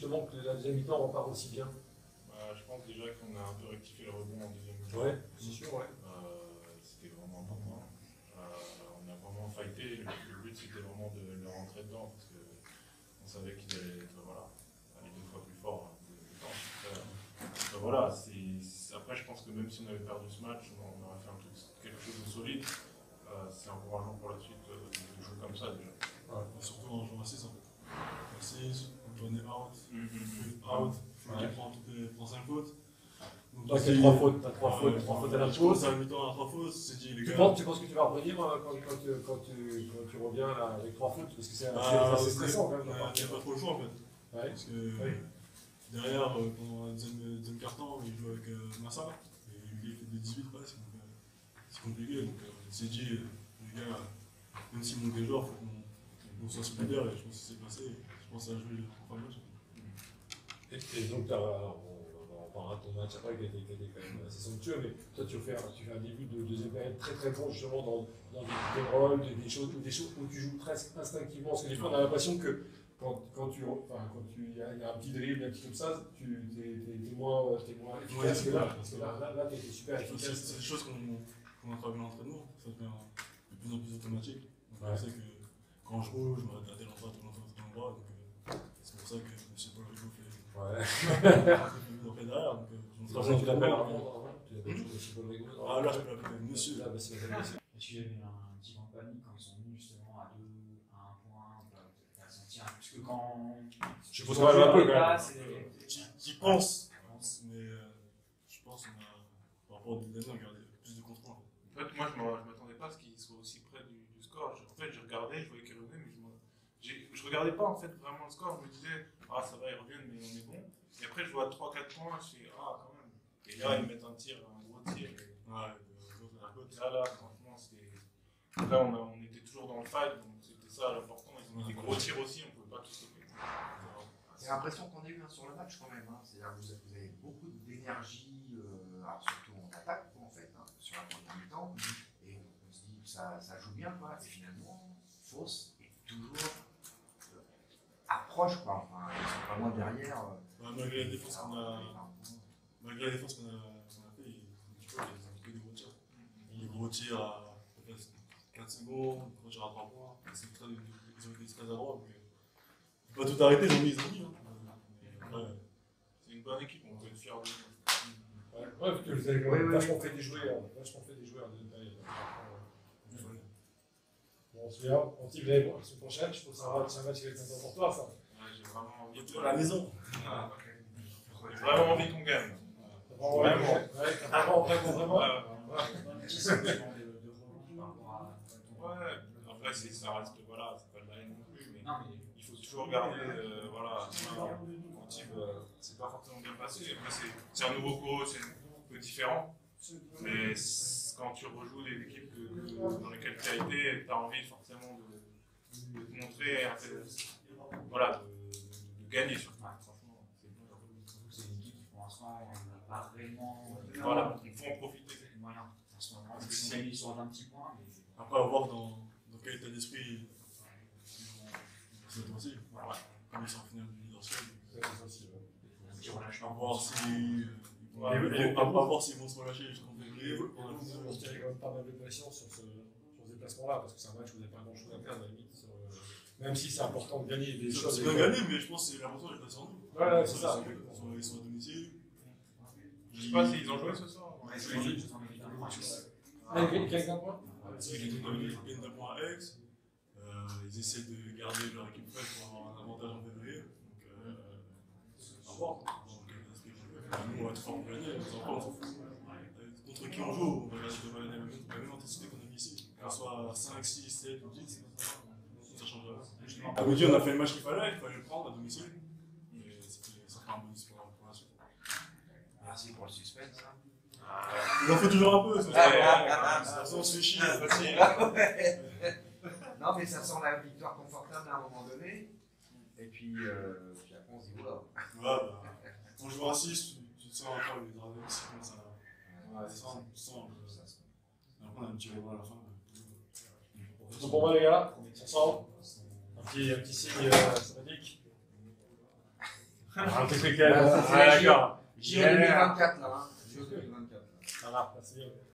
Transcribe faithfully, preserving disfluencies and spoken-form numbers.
justement que la deuxième mi-temps repart aussi bien? Bah, je pense déjà qu'on a un peu rectifié le rebond en deuxième mi-temps. Ouais, c'est sûr, ouais. Euh, c'était vraiment important. Euh, on a vraiment fighté. Le, le but c'était vraiment de, de rentrer dedans parce qu'on savait qu'ils allaient être voilà, aller deux fois plus fort. Hein, euh, voilà, c'est, c'est, après je pense que même si on avait perdu ce match, on, on aurait fait un truc, quelque chose de solide. Euh, c'est encourageant pour la suite euh, de jouer comme ça déjà. Ouais, surtout en jouant à six en fait. À six, Antoine est out, Mm-hmm. out, Flo qui Ouais. prend toutes les prend cinq fautes. Donc Toi, c'est t'as trois fautes, t'as trois fautes, ouais, trois fautes à ouais, la je pense pause. à la mi-temps à trois fautes, c'est dit les Tu gars. penses, tu penses que tu vas revenir euh, quand, quand, tu, quand, tu, quand tu reviens là, avec trois fautes? Parce que c'est Ah, assez stressant quand même. Il n'y a pas trop le choix en fait. Ouais. Parce que Oui. derrière, euh, pendant la deuxième, deuxième quart-temps, il joue avec euh, Massa, et il fait des dix-huit presque, donc euh, c'est compliqué. Donc euh, c'est dit, euh, les gars, même s'il manque des joueurs, il faut qu'on qu'on soit solidaires, et je pense que c'est passé. Je pense que ça a joué en fin de match. Et, et donc, t'as, on, on parlera de ton match après qui a été, qui a été quand même assez somptueux, mais toi tu fais, un, tu fais un début de deuxième période très très bon justement dans, dans des pick and roll, des, des, choses, des choses où tu joues presque instinctivement, parce que des fois on a l'impression que quand, quand tu enfin, quand tu y a, y a un petit dribble, un petit comme ça, tu es moins, t'es moins efficace Ouais, que là, ouais, parce que là, là, là tu été super C'est efficace. c'est des choses qu'on qu a travaillé en entraînement, ça devient de plus en plus automatique. Donc Ouais. je sais que quand je roule, je m'arrête à tel endroit, tel endroit, tel endroit. Donc euh, c'est pour ça que M. Paul Rigaud fait. Ouais. On fait derrière. Donc, euh, C'est pour ça que tu l'appelles Armand, tu l'appelles M. Paul Rigaud. Ah là, je peux l'appeler monsieur. Là, bah, c'est monsieur. Est-ce qu'il y avait un petit vent de panique quand ils sont venus justement à deux, à un point, tu as senti un... Parce que quand... Je pose quand même un peu quand même. J'y pense, mais euh, je pense qu'on a, par rapport aux deux années, on a gardé plus de contrôle. En fait, moi je ne m'attendais pas à ce qu'il soit aussi près du, du score. Je, en fait, je regardais, je voyais qu'il revenait, mais je ne regardais pas en fait vraiment le score. Je me disais, ah ça va, ils reviennent, mais on est bon. Et après, je vois trois quatre points, je fais, ah quand même. Et là, ils mettent un tir, un gros tir. Et... Ouais, de l'autre à la côte. Là, là, franchement, c'était. Après, on, a, on était toujours dans le fight, donc c'était ça l'important. Ils ont mis des gros tirs aussi, on ne pouvait pas tout stopper. C'est l'impression qu'on a eu hein, sur le match quand même. Hein. C'est-à-dire que vous, vous avez beaucoup d'énergie, euh, alors surtout en attaque en fait, hein, sur la première mi-temps, et on, on se dit que ça, ça joue bien, quoi. Et finalement, Fausse est toujours euh, approche, quoi. Enfin, ils sont pas loin derrière. Euh, Ouais, malgré la défense qu'on a, malgré la défense qu'on a, qu'on a fait, ils, tu vois, ils ont que des gros tirs. Des gros tirs à quatre secondes, gros tirs à trois points. C'est très, ils ont été très adroits. Donc, euh, faut pas tout arrêter, ils ont mis, ils ont mis. Hein. Ouais. C'est une bonne équipe, on peut être fiers de nous. Ouais, ouais, parce que vous avez quand même vachement fait des joueurs, vachement fait des joueurs en deuxième période. Bon, on se verra, on s'y verra la semaine prochaine, je trouve que c'est un match, c'est un match qui va être important pour toi, ça. Ouais, j'ai vraiment envie de. À la maison. Ah, j'ai vraiment envie qu'on gagne. Vraiment, vraiment, ouais, vraiment, vraiment, vraiment. Ouais. Petit sentiment de, de rebond par rapport à ton... Ouais, après c'est, ça reste, voilà, c'est pas de la haine non plus, mais Non, mais... il faut toujours garder, euh, voilà, quand il euh, c'est pas forcément bien passé. Après c'est, c'est un nouveau coach, c'est un peu différent, mais quand tu rejoues des équipes que, que, dans lesquelles tu as été, tu as envie forcément de, de te montrer, un peu, voilà, de, de, de gagner surtout. Ouais. Franchement, c'est bon. C'est une équipe qui pour l'instant n'a pas vraiment... Voilà, il faut en profiter. Moyen. En ce moment, c'est une histoire d'un petit point, mais... Après, à voir dans, dans quel état d'esprit ils vont cette fois-ci. Voilà. Comme ils sont en finale du leadership. Petit relâchement. À voir si. Ouais, À mais- voir s'ils vont se relâcher jusqu'en février. Vous, vous tirez quand même pas mal de pression sur ce, sur ce déplacement-là, parce que c'est un match où vous n'avez pas grand-chose à perdre, à la limite. Sur, euh, même si c'est important de gagner des choses. C'est bien gagné, mais je pense que c'est l'important n'est pas sur nous. Ouais, ouais, c'est ça. Ils sont, ils sont à domicile. Je sais pas s'ils ont joué ce soir. Ouais, c'est une équipe qui s'en est un point. Ah, il gagne d'un point. Ils gagnent d'un point à Aix. Euh, ils essaient de garder leur équipe fraîche pour avoir un avantage en février. Donc, euh, à voir. Donc, nous, on va tout faire pour gagner. Après, on s'en fout. Contre qui on joue, on va même anticiper qu'on est ici. Qu'on soit cinq, six, sept ou dix, ça change rien. À midi, on a fait le match qu'il fallait, il fallait le prendre à domicile. Et ça fait un bonus pour la suite. Merci pour le suspense. Hein. Il en faut toujours un peu, ça. Ça on se fait chier, c'est facile. Non, mais ça sent la victoire confortable à un moment donné. Et puis, euh, puis après, on se dit, oula. Ouais, bah, quand on joue à six, tu, tu te sens encore les dragons qui commencent à. Ouais, c'est ça, tu sens. Après, on a un petit rebond à la fin. C'est bon pour moi, les gars. On sent un petit, un petit signe euh, sympathique. Un truc lequel Ah, ça, c'est Ah, la J O. d'accord. J O deux mille vingt-quatre là. Hein. J O deux mille vingt-quatre. Ça va, merci.